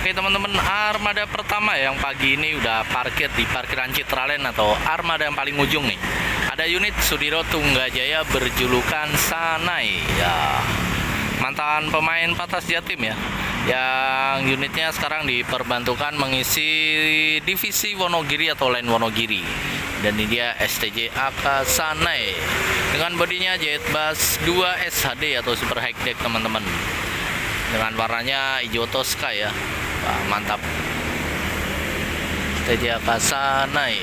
Oke teman-teman, armada pertama yang pagi ini udah parkir di parkiran Citraland atau armada yang paling ujung nih. Ada unit Sudiro Tunggajaya berjulukan Sanai ya. Mantan pemain Patas Jatim ya. Yang unitnya sekarang diperbantukan mengisi divisi Wonogiri atau Line Wonogiri. Dan ini dia STJ AK Sanai dengan bodinya Jetbus 2 SHD atau Super High Deck teman-teman. Dengan warnanya hijau Tosca ya. Wah, mantap. STJ AK Sanai.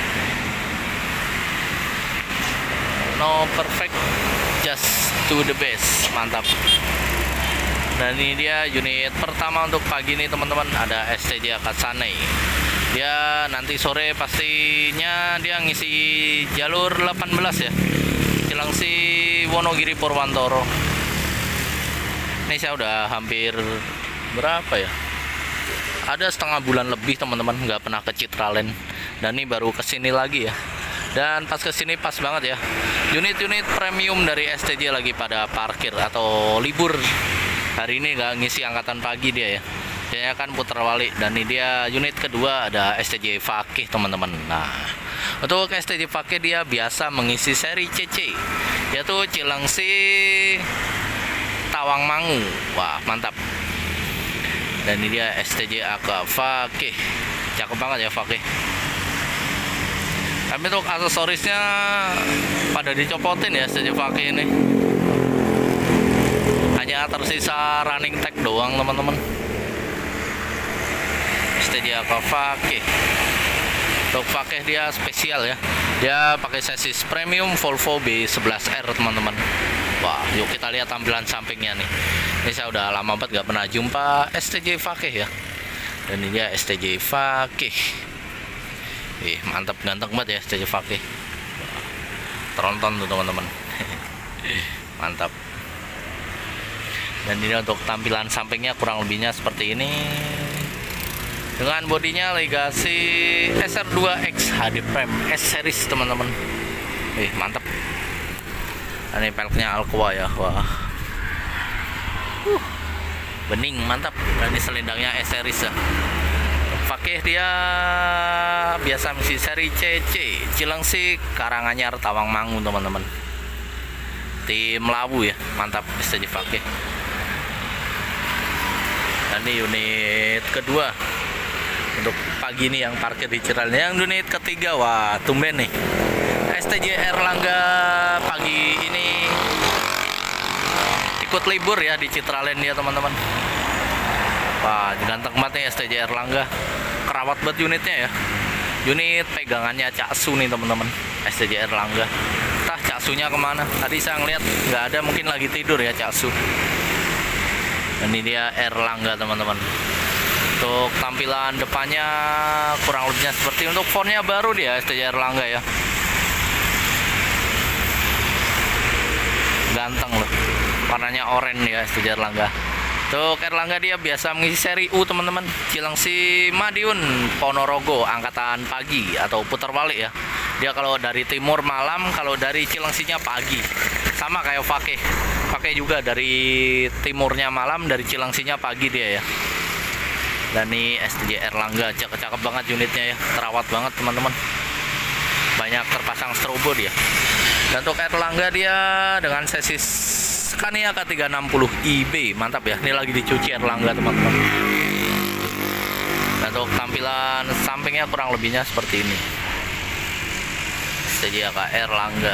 No perfect, just to the best. Mantap. Dan ini dia unit pertama untuk pagi ini teman-teman, ada STJ AK Sanai. Dia nanti sore pastinya dia ngisi jalur 18 ya, Cilangsi Wonogiri Purwantoro. Ini saya udah hampir berapa ya, ada setengah bulan lebih teman-teman nggak pernah ke Citraland, dan ini baru kesini lagi ya. Dan pas kesini pas banget ya, unit-unit premium dari STJ lagi pada parkir atau libur. Hari ini nggak ngisi angkatan pagi dia ya, dia kan putar balik. Dan ini dia unit kedua, ada STJ Fakih teman-teman. Nah, untuk STJ Fakih dia biasa mengisi seri CC, yaitu Cilengsi Tawangmangu. Wah, mantap. Dan ini dia STJ AK Fakih, cakep banget ya Fakih. Tapi untuk aksesorisnya pada dicopotin ya STJ Fakih ini. Hanya tersisa running tag doang teman-teman. STJ AK Fakih. Untuk Fakih dia spesial ya. Dia pakai chassis premium Volvo B11R teman-teman. Wah, yuk kita lihat tampilan sampingnya nih. Ini saya udah lama banget gak pernah jumpa STJ Fakih ya. Dan ini dia STJ Fakih. Mantap, ganteng banget ya STJ Fakih. Tronton tuh teman-teman. Mantap. Dan ini untuk tampilan sampingnya kurang lebihnya seperti ini. Dengan bodinya Legacy SR2X HD Prime S series teman-teman. Mantap. Ini peleknya Alcoa ya. Wah. Bening, mantap. Dan ini selindangnya S series ya. Fakih dia biasa misi seri CC Cilengsi Karanganyar Tawangmangu teman-teman. Tim Lawu ya, mantap STJ Fakih. Dan ini unit kedua untuk pagi ini yang parkir di Citraland. Yang unit ketiga, wah tumben nih, STJ Erlangga pagi ini ikut libur ya di Citraland ya teman-teman. Wah, ganteng banget nih STJ Erlangga. Kerawat banget unitnya ya. Unit pegangannya Cak Su nih teman-teman, STJ Erlangga. Entah Cak Sunya kemana, tadi saya ngeliat nggak ada, mungkin lagi tidur ya Cak Su. Dan ini dia Erlangga teman-teman. Untuk tampilan depannya kurang lebihnya seperti, untuk fontnya baru dia STJ Erlangga ya. Ganteng loh, warnanya oranye ya STJ Erlangga. Untuk Erlangga dia biasa mengisi seri U teman-teman, Cilengsi Madiun Ponorogo angkatan pagi atau putar balik ya. Dia kalau dari timur malam, kalau dari Cilengsinya pagi. Sama kayak Fakih. Fakih juga dari timurnya malam, dari Cilengsinya pagi dia ya. Dan ini STJ Erlangga, cakep banget unitnya ya, terawat banget teman-teman. Banyak terpasang strobo dia. Dan untuk Erlangga dia dengan chassis Scania K360 IB, mantap ya. Ini lagi dicuci Erlangga teman-teman. Dan untuk tampilan sampingnya kurang lebihnya seperti ini. STJ AK Erlangga.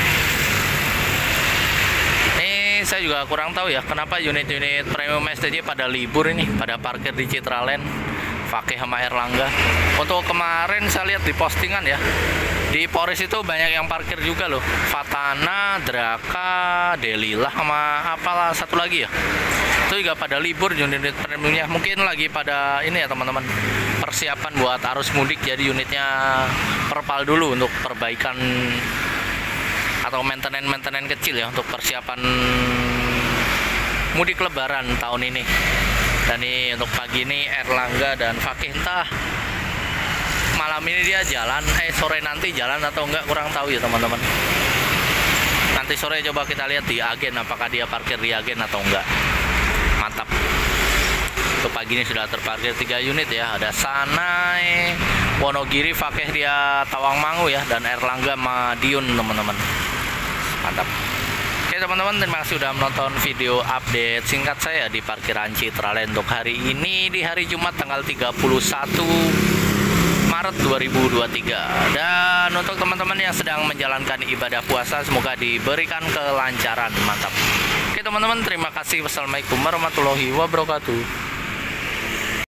Ini saya juga kurang tahu ya, kenapa unit-unit premium STJ pada libur ini, pada parkir di Citraland. Fakih sama Erlangga. Untuk kemarin saya lihat di postingan ya, di Polres itu banyak yang parkir juga loh. Fatana, Draka, Delilah sama apalah satu lagi ya. Itu juga pada libur unit premiumnya. Mungkin lagi pada ini ya teman-teman, persiapan buat arus mudik. Jadi unitnya perpal dulu untuk perbaikan atau maintenance kecil ya, untuk persiapan mudik lebaran tahun ini. Dan ini untuk pagi ini Erlangga dan Fakih, entah malam ini dia jalan, sore nanti jalan atau enggak, kurang tahu ya teman-teman. Nanti sore coba kita lihat di agen apakah dia parkir di agen atau enggak. Mantap. Untuk pagi pagi ini sudah terparkir 3 unit ya. Ada Sanai, Wonogiri, Fakih dia Tawangmangu ya, dan Erlangga Madiun teman-teman. Mantap. Oke teman-teman, terima kasih sudah menonton video update singkat saya di parkiran Citraland untuk hari ini di hari Jumat tanggal 31 Maret 2023. Dan untuk teman-teman yang sedang menjalankan ibadah puasa, semoga diberikan kelancaran. Mantap. Oke teman-teman, terima kasih. Wassalamualaikum warahmatullahi wabarakatuh.